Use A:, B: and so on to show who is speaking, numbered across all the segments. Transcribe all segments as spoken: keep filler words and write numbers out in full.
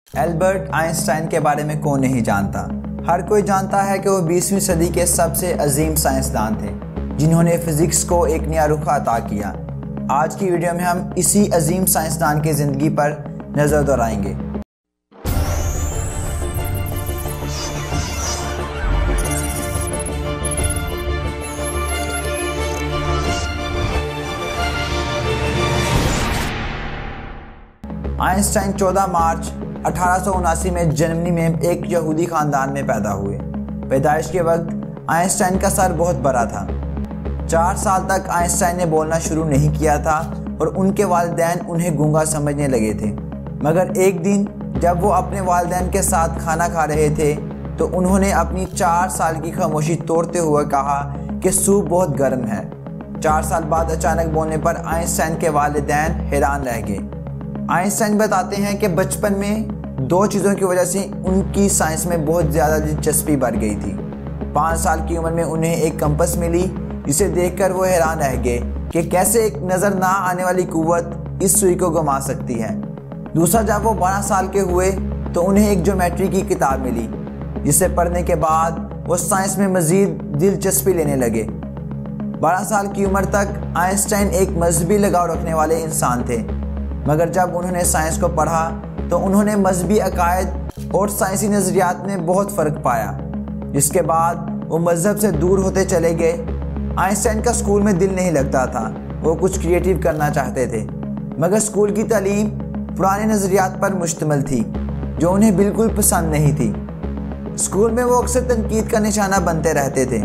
A: Albert Einstein के बारे में कौन नहीं जानता। हर कोई जानता है कि वो बीसवीं सदी के सबसे अजीम साइंसदान थे जिन्होंने फिजिक्स को एक नया रुख अता किया। आज की वीडियो में हम इसी अजीम साइंसदान की ज़िंदगी पर नज़र दौड़ाएंगे। आइंस्टाइन चौदह मार्च अठारह सौ उनासी में जर्मनी में एक यहूदी ख़ानदान में पैदा हुए। पैदाइश के वक्त आइंस्टाइन का सर बहुत बड़ा था। चार साल तक आइंस्टाइन ने बोलना शुरू नहीं किया था और उनके वालिदैन उन्हें गूंगा समझने लगे थे। मगर एक दिन जब वो अपने वालिदैन के साथ खाना खा रहे थे तो उन्होंने अपनी चार साल की खामोशी तोड़ते हुए कहा कि सूप बहुत गर्म है। चार साल बाद अचानक बोलने पर आइंस्टाइन के वालिदैन हैरान रह गए। आइंस्टाइन बताते हैं कि बचपन में दो चीज़ों की वजह से उनकी साइंस में बहुत ज़्यादा दिलचस्पी बढ़ गई थी। पाँच साल की उम्र में उन्हें एक कंपास मिली जिसे देखकर वो हैरान रह गए कि कैसे एक नज़र ना आने वाली कुव्वत इस सुई को घुमा सकती है। दूसरा, जब वो बारह साल के हुए तो उन्हें एक ज्योमेट्री की किताब मिली जिसे पढ़ने के बाद वो साइंस में मज़ीद दिलचस्पी लेने लगे। बारह साल की उम्र तक आइंस्टाइन एक मजहबी लगाव रखने वाले इंसान थे, मगर जब उन्होंने साइंस को पढ़ा तो उन्होंने मजहबी अकायद और साइंसी नज़रियात में बहुत फ़र्क पाया, जिसके बाद वो मज़हब से दूर होते चले गए। आइंस्टाइन का स्कूल में दिल नहीं लगता था। वो कुछ क्रिएटिव करना चाहते थे, मगर स्कूल की तालीम पुराने नज़रियात पर मुश्तमिल थी जो उन्हें बिल्कुल पसंद नहीं थी। स्कूल में वो अक्सर तनकीद का निशाना बनते रहते थे।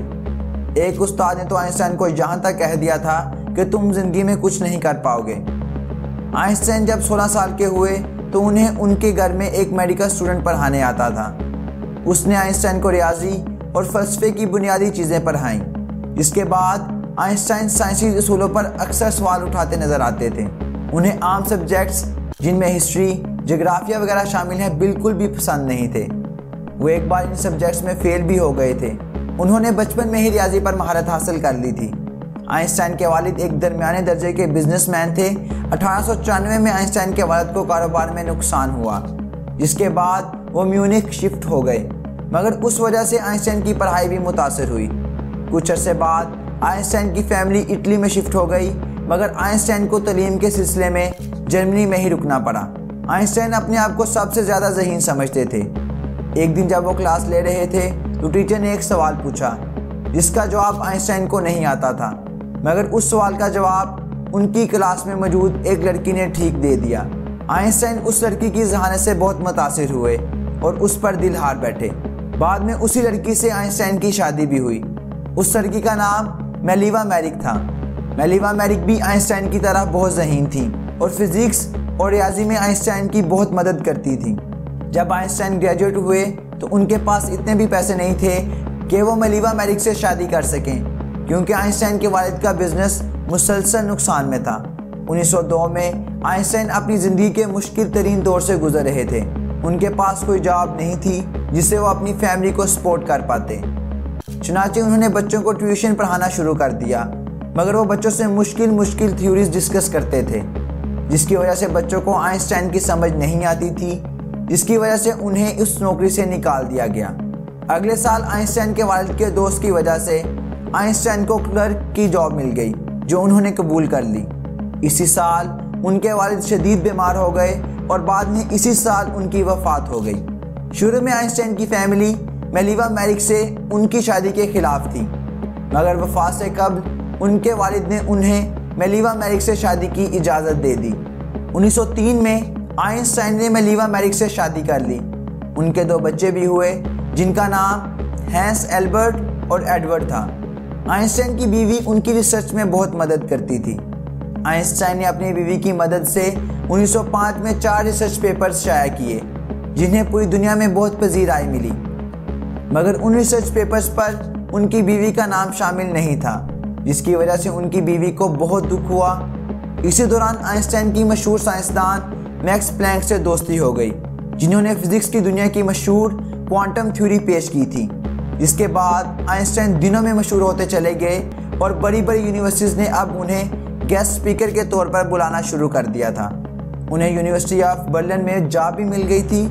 A: एक उस्ताद ने तो आइंस्टाइन को यहाँ तक कह दिया था कि तुम ज़िंदगी में कुछ नहीं कर पाओगे। आइंस्टाइन जब सोलह साल के हुए तो उन्हें उनके घर में एक मेडिकल स्टूडेंट पढ़ाने आता था। उसने आइंस्टाइन को रियाजी और फ़लसफ़े की बुनियादी चीज़ें पढ़ाईं, जिसके बाद आइंस्टाइन साइंसी असूलों पर अक्सर सवाल उठाते नज़र आते थे। उन्हें आम सब्जेक्ट्स जिनमें हिस्ट्री, जोग्राफिया वगैरह शामिल हैं बिल्कुल भी पसंद नहीं थे। वो एक बार इन सब्जेक्ट्स में फ़ेल भी हो गए थे। उन्होंने बचपन में ही रियाजी पर महारत हासिल कर ली थी। आइंस्टाइन के वालिद एक दरमियाने दर्जे के बिजनेसमैन थे। अठारह सौ चौरानवे में आइंस्टाइन के वालिद को कारोबार में नुकसान हुआ, जिसके बाद वो म्यूनिक शिफ्ट हो गए, मगर उस वजह से आइंस्टाइन की पढ़ाई भी मुतासर हुई। कुछ अरसे बाद आइंस्टाइन की फैमिली इटली में शिफ्ट हो गई, मगर आइंस्टाइन को तालीम के सिलसिले में जर्मनी में ही रुकना पड़ा। आइंस्टाइन अपने आप को सबसे ज़्यादा ज़हीन समझते थे। एक दिन जब वो क्लास ले रहे थे तो टीचर ने एक सवाल पूछा जिसका जवाब आइंस्टाइन को नहीं आता था, मगर उस सवाल का जवाब उनकी क्लास में मौजूद एक लड़की ने ठीक दे दिया। आइंस्टाइन उस लड़की की ज़हानत से बहुत मुतासिर हुए और उस पर दिल हार बैठे। बाद में उसी लड़की से आइंस्टाइन की शादी भी हुई। उस लड़की का नाम मेलिवा मैरिक था। मेलिवा मैरिक भी आइंस्टाइन की तरह बहुत ज़हीन थी और फिज़िक्स और रियाजी में आइंस्टाइन की बहुत मदद करती थी। जब आइंस्टाइन ग्रेजुएट हुए तो उनके पास इतने भी पैसे नहीं थे कि वो मेलिवा मैरिक से शादी कर सकें, क्योंकि आइंस्टाइन के वालिद का बिजनेस मुसलसल नुकसान में था। उन्नीस सौ दो में आइंस्टाइन अपनी ज़िंदगी के मुश्किल तरीन दौर से गुजर रहे थे। उनके पास कोई जॉब नहीं थी जिससे वो अपनी फैमिली को सपोर्ट कर पाते। चुनांचे उन्होंने बच्चों को ट्यूशन पढ़ाना शुरू कर दिया, मगर वो बच्चों से मुश्किल मुश्किल थ्योरीज डिस्कस करते थे, जिसकी वजह से बच्चों को आइंस्टाइन की समझ नहीं आती थी, जिसकी वजह से उन्हें उस नौकरी से निकाल दिया गया। अगले साल आइंस्टाइन के वालिद के दोस्त की वजह से आइंस्टाइन को क्लर्क की जॉब मिल गई, जो उन्होंने कबूल कर ली। इसी साल उनके वालिद शदीद बीमार हो गए और बाद में इसी साल उनकी वफ़ात हो गई। शुरू में आइंस्टाइन की फैमिली मेलिवा मैरिक से उनकी शादी के खिलाफ थी, मगर वफ़ात से कबल उनके वालिद ने उन्हें मेलिवा मैरिक से शादी की इजाज़त दे दी। उन्नीस सौ तीन में आइंस्टाइन ने मेलिवा मैरिक से शादी कर ली। उनके दो बच्चे भी हुए, जिनका नाम हैंस एल्बर्ट और एडवर्ड था। आइंस्टाइन की बीवी उनकी रिसर्च में बहुत मदद करती थी। आइंस्टाइन ने अपनी बीवी की मदद से उन्नीस सौ पाँच में चार रिसर्च पेपर्स शाया किए, जिन्हें पूरी दुनिया में बहुत पजीराई मिली, मगर उन रिसर्च पेपर्स पर उनकी बीवी का नाम शामिल नहीं था, जिसकी वजह से उनकी बीवी को बहुत दुख हुआ। इसी दौरान आइंस्टाइन की मशहूर साइंसदान मैक्स प्लैंक से दोस्ती हो गई, जिन्होंने फिजिक्स की दुनिया की मशहूर क्वांटम थ्योरी पेश की थी। जिसके बाद आइंस्टाइन दिनों में मशहूर होते चले गए और बड़ी बड़ी यूनिवर्सिटीज़ ने अब उन्हें गेस्ट स्पीकर के तौर पर बुलाना शुरू कर दिया था। उन्हें यूनिवर्सिटी ऑफ बर्लिन में जॉब भी मिल गई थी।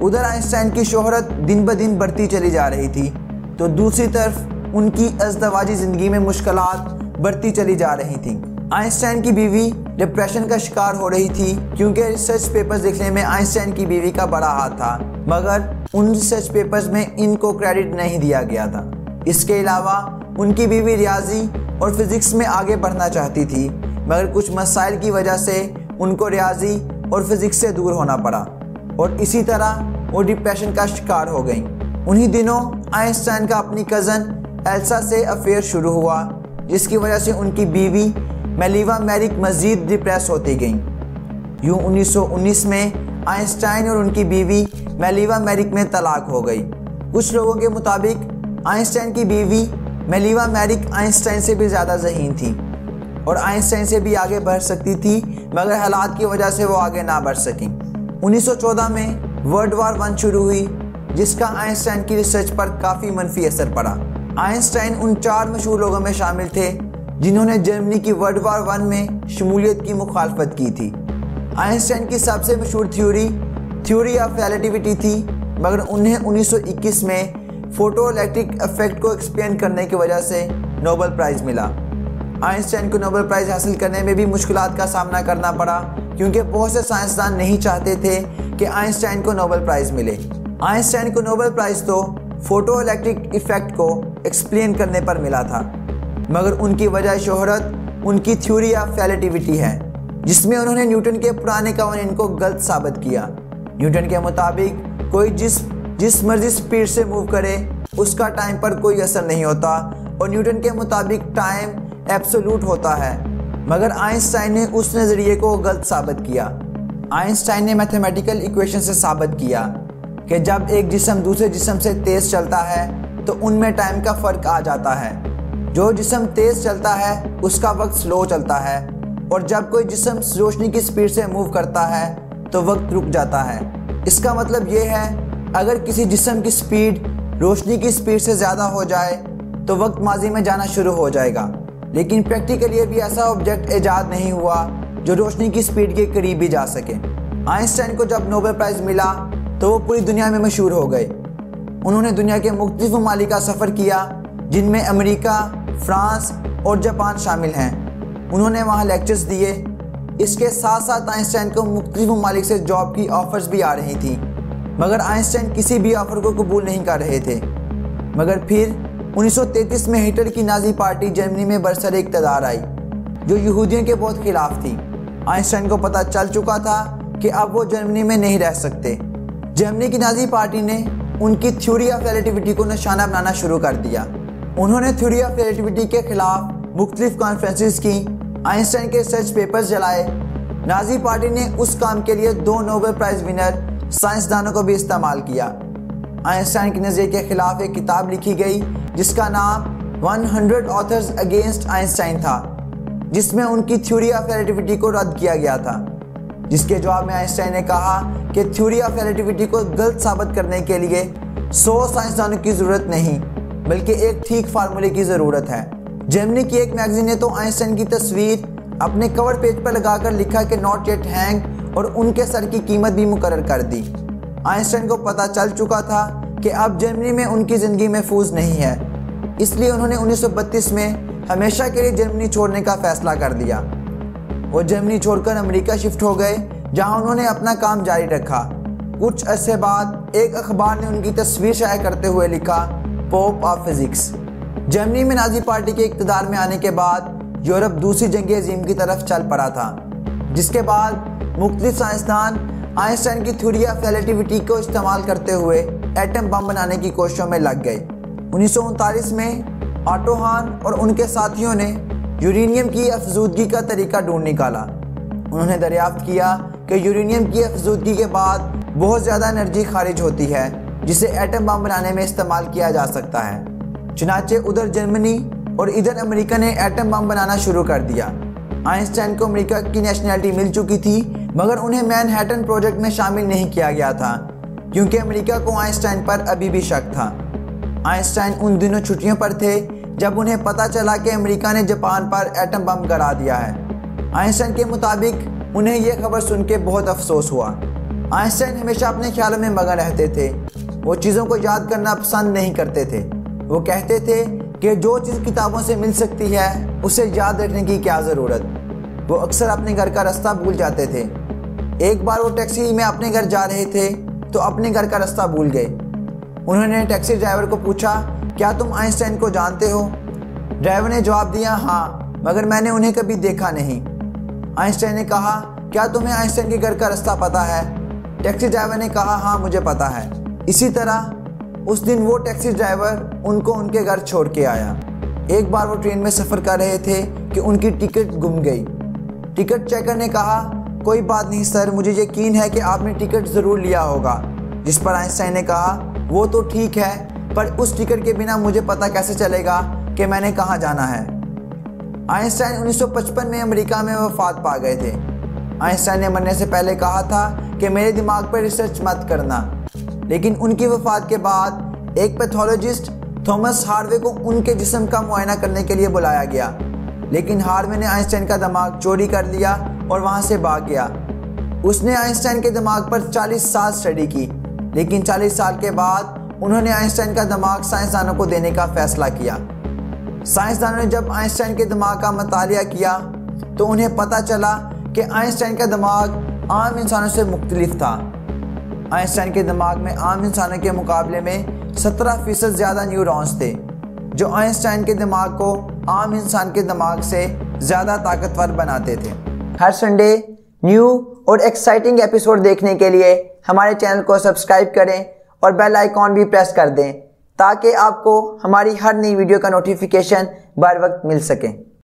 A: उधर आइंस्टाइन की शोहरत दिन ब दिन बढ़ती चली जा रही थी, तो दूसरी तरफ उनकी अज़दवाजी ज़िंदगी में मुश्किलात बढ़ती चली जा रही थी। आइंस्टाइन की बीवी डिप्रेशन का शिकार हो रही थी, क्योंकि रिसर्च पेपर्स लिखने में आइंस्टाइन की बीवी का बड़ा हाथ था, मगर उन रिसर्च पेपर्स में इनको क्रेडिट नहीं दिया गया था। इसके अलावा उनकी बीवी रियाजी और फिजिक्स में आगे बढ़ना चाहती थी, मगर कुछ मसाइल की वजह से उनको रियाजी और फिजिक्स से दूर होना पड़ा और इसी तरह वो डिप्रेशन का शिकार हो गई। उन्हीं दिनों आइंस्टाइन का अपनी कज़न एल्सा से अफेयर शुरू हुआ, जिसकी वजह से उनकी बीवी मेलिवा मैरिक मज़ीद डिप्रेस होती गई। यूँ उन्नीस सौ उन्नीस में आइंस्टाइन और उनकी बीवी मेलिवा मैरिक में तलाक हो गई। कुछ लोगों के मुताबिक आइंस्टाइन की बीवी मेलिवा मैरिक आइंस्टाइन से भी ज़्यादा ज़हीन थी और आइंस्टाइन से भी आगे बढ़ सकती थी, मगर हालात की वजह से वो आगे ना बढ़ सकी। उन्नीस सौ चौदह में वर्ल्ड वार वन शुरू हुई, जिसका आइंस्टाइन की रिसर्च पर काफ़ी मनफी असर पड़ा। आइंस्टाइन उन चार मशहूर लोगों में शामिल थे जिन्होंने जर्मनी की वर्ल्ड वार वन में शमूलियत की मुखालफत की थी। आइंस्टाइन की सबसे मशहूर थ्योरी थ्योरी ऑफ रिलेटिविटी थी, मगर उन्हें उन्नीस सौ इक्कीस में फोटो इलेक्ट्रिक इफेक्ट को एक्सप्लेन करने की वजह से नोबेल प्राइज़ मिला। आइंस्टाइन को नोबेल प्राइज़ हासिल करने में भी मुश्किलात का सामना करना पड़ा, क्योंकि बहुत से साइंसदान नहीं चाहते थे कि आइंस्टाइन को नोबेल प्राइज़ मिले। आइंस्टाइन को नोबेल प्राइज़ तो फोटो इलेक्ट्रिक इफेक्ट को एक्सप्लेन करने पर मिला था, मगर उनकी वजह शोहरत उनकी थ्योरी ऑफ रिलेटिविटी है, जिसमें उन्होंने न्यूटन के पुराने कवानीन को गलत साबित किया। न्यूटन के मुताबिक कोई जिस जिस मर्जी स्पीड से मूव करे उसका टाइम पर कोई असर नहीं होता, और न्यूटन के मुताबिक टाइम एब्सोल्यूट होता है, मगर आइंस्टाइन ने उस नज़रिए को गलत साबित किया। आइंस्टाइन ने मैथमेटिकल इक्वेशन से साबित किया कि जब एक जिस्म दूसरे जिस्म से तेज़ चलता है तो उनमें टाइम का फ़र्क आ जाता है। जो जिस्म तेज़ चलता है उसका वक्त स्लो चलता है, और जब कोई जिस्म रोशनी की स्पीड से मूव करता है तो वक्त रुक जाता है। इसका मतलब ये है, अगर किसी जिस्म की स्पीड रोशनी की स्पीड से ज़्यादा हो जाए तो वक्त माजी में जाना शुरू हो जाएगा, लेकिन प्रैक्टिकली भी ऐसा ऑब्जेक्ट ईजाद नहीं हुआ जो रोशनी की स्पीड के करीब भी जा सके। आइंस्टाइन को जब नोबेल प्राइज़ मिला तो वो पूरी दुनिया में मशहूर हो गए। उन्होंने दुनिया के मुख्तलिफ ममालिक का सफ़र किया, जिनमें अमेरिका, फ्रांस और जापान शामिल हैं। उन्होंने वहाँ लेक्चर्स दिए। इसके साथ साथ आइंस्टाइन को मुख्तलिफ ममालिक से जॉब की ऑफ़र्स भी आ रही थी, मगर आइंस्टाइन किसी भी ऑफ़र को कबूल नहीं कर रहे थे। मगर फिर उन्नीस सौ तैंतीस में हिटलर की नाजी पार्टी जर्मनी में बरसर इक़्तिदार आई, जो यहूदियों के बहुत खिलाफ थी। आइंस्टाइन को पता चल चुका था कि अब वो जर्मनी में नहीं रह सकते। जर्मनी की नाजी पार्टी ने उनकी थ्योरी ऑफ रिलेटिविटी को निशाना बनाना शुरू कर दिया। उन्होंने थ्योरी ऑफ रिलेटिविटी के खिलाफ मुख्तलिफ कॉन्फ्रेंसेस की, आइंस्टाइन के रिसर्च पेपर्स जलाए। नाजी पार्टी ने उस काम के लिए दो नोबेल प्राइज़ विनर साइंसदानों को भी इस्तेमाल किया। आइंस्टाइन के नज़रिए के खिलाफ एक किताब लिखी गई जिसका नाम हंड्रेड ऑथर्स अगेंस्ट आइंस्टाइन था, जिसमें उनकी थ्योरी ऑफ रिलेटिविटी को रद्द किया गया था। जिसके जवाब में आइंस्टाइन ने कहा कि थ्योरी ऑफ रिलेटिविटी को गलत साबित करने के लिए सौ साइंसदानों की ज़रूरत नहीं, बल्कि एक ठीक फार्मूले की ज़रूरत है। जर्मनी की एक मैगजीन ने तो आइंस्टाइन की तस्वीर अपने कवर पेज पर लगाकर लिखा कि नॉट येट हैंग, और उनके सर की कीमत भी मुकर्रर कर दी। आइंस्टाइन को पता चल चुका था कि अब जर्मनी में उनकी ज़िंदगी महफूज नहीं है, इसलिए उन्होंने उन्नीस सौ बत्तीस में हमेशा के लिए जर्मनी छोड़ने का फ़ैसला कर दिया। वो जर्मनी छोड़कर अमेरिका शिफ्ट हो गए, जहां उन्होंने अपना काम जारी रखा। कुछ अरसे बाद एक अखबार ने उनकी तस्वीर शाया करते हुए लिखा, पोप ऑफ फिजिक्स। जर्मनी में नाजी पार्टी के इक़्तिदार में आने के बाद यूरोप दूसरी जंग अज़ीम की तरफ चल पड़ा था, जिसके बाद मुख्तलिफ साइंसदान आइंस्टाइन की थ्योरी ऑफ रिलेटिविटी को इस्तेमाल करते हुए एटम बम बनाने की कोशिशों में लग गए। उन्नीस सौ उनतालीस में ऑटो हान और उनके साथियों ने यूरेनियम की अफजूदगी का तरीका ढूंढ निकाला। उन्होंने दरियाफ्त किया कि यूरेनियम की अफजूदगी के बाद बहुत ज़्यादा एनर्जी खारिज होती है, जिसे एटम बम बनाने में इस्तेमाल किया जा सकता है। चुनाचे उधर जर्मनी और इधर अमेरिका ने एटम बम बनाना शुरू कर दिया। आइंस्टाइन को अमेरिका की नेशनैलिटी मिल चुकी थी, मगर उन्हें मैनहट्टन प्रोजेक्ट में शामिल नहीं किया गया था, क्योंकि अमेरिका को आइंस्टाइन पर अभी भी शक था। आइंस्टाइन उन दिनों छुट्टियों पर थे जब उन्हें पता चला कि अमेरिका ने जापान पर एटम बम गिरा दिया है। आइंस्टाइन के मुताबिक उन्हें यह खबर सुन के बहुत अफसोस हुआ। आइंस्टाइन हमेशा अपने ख्यालों में मगन रहते थे। वो चीज़ों को याद करना पसंद नहीं करते थे। वो कहते थे कि जो चीज़ किताबों से मिल सकती है उसे याद रखने की क्या ज़रूरत। वो अक्सर अपने घर का रास्ता भूल जाते थे। एक बार वो टैक्सी में अपने घर जा रहे थे तो अपने घर का रास्ता भूल गए। उन्होंने टैक्सी ड्राइवर को पूछा, क्या तुम आइंस्टाइन को जानते हो? ड्राइवर ने जवाब दिया, हाँ, मगर मैंने उन्हें कभी देखा नहीं। आइंस्टाइन ने कहा, क्या तुम्हें आइंस्टाइन के घर का रास्ता पता है? टैक्सी ड्राइवर ने कहा, हाँ, मुझे पता है। इसी तरह उस दिन वो टैक्सी ड्राइवर उनको उनके घर छोड़ के आया। एक बार वो ट्रेन में सफ़र कर रहे थे कि उनकी टिकट गुम गई। टिकट चेकर ने कहा, कोई बात नहीं सर, मुझे यकीन है कि आपने टिकट ज़रूर लिया होगा। जिस पर आइंस्टाइन ने कहा, वो तो ठीक है, पर उस टिकट के बिना मुझे पता कैसे चलेगा कि मैंने कहाँ जाना है। आइंस्टाइन उन्नीस सौ पचपन में अमेरिका में वफात पा गए थे। आइंस्टाइन ने मरने से पहले कहा था कि मेरे दिमाग पर रिसर्च मत करना, लेकिन उनकी वफात के बाद एक पैथोलॉजिस्ट थॉमस हार्वे को उनके जिस्म का मुआयना करने के लिए बुलाया गया, लेकिन हार्वे ने आइंस्टाइन का दिमाग चोरी कर लिया और वहाँ से भाग गया। उसने आइंस्टाइन के दिमाग पर चालीस साल स्टडी की, लेकिन चालीस साल के बाद उन्होंने आइंस्टाइन का दिमाग साइंसदानों को देने का फैसला किया। साइंसदानों ने जब आइंस्टाइन के दिमाग का मुतालिया किया तो उन्हें पता चला कि आइंस्टाइन का दिमाग आम इंसानों से मुख्तलिफ था। आइंस्टाइन के दिमाग में आम इंसानों के मुकाबले में सत्रह फीसद ज़्यादा न्यूरॉन्स थे, जो आइंस्टाइन के दिमाग को आम इंसान के दिमाग से ज़्यादा ताकतवर बनाते थे। हर संडे न्यू और एक्साइटिंग एपिसोड देखने के लिए हमारे चैनल को सब्सक्राइब करें और बेल आइकॉन भी प्रेस कर दें, ताकि आपको हमारी हर नई वीडियो का नोटिफिकेशन बर वक्त मिल सके।